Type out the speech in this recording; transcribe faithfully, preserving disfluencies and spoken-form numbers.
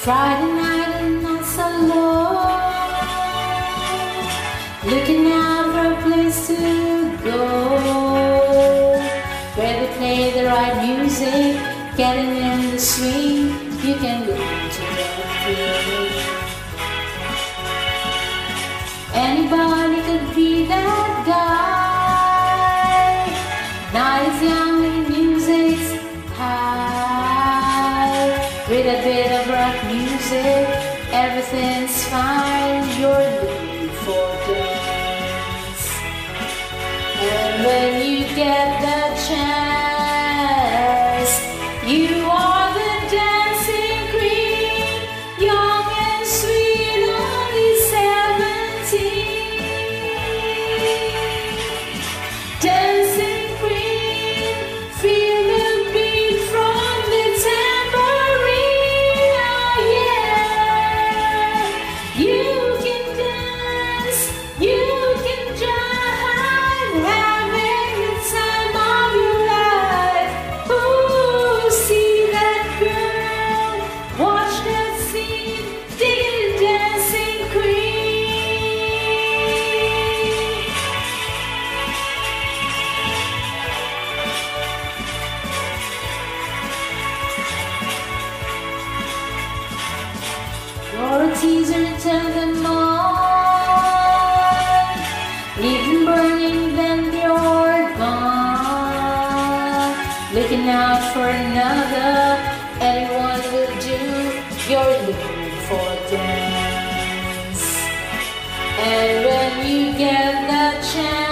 Friday night and nights alone, looking out for a place to go, where they play the right music, getting in the swing, you can go to that place. Anybody could be that guy. Now it's young and music's high. With a bit of rock music, everything's fine. You're looking for dance, and when you get the chance, you are the dancing queen, young and sweet, only seventeen. Dancing queen, feel the beat from the tambourine. Oh yeah, you can dance, you can jive, having the time of your life. Ooh, see that girl, watch that scene, dig it, dancing queen. You're a teaser, turn them on, leave them burning, then you're gone. Looking out for another, anyone will do. You're looking for dance, and when you get the chance,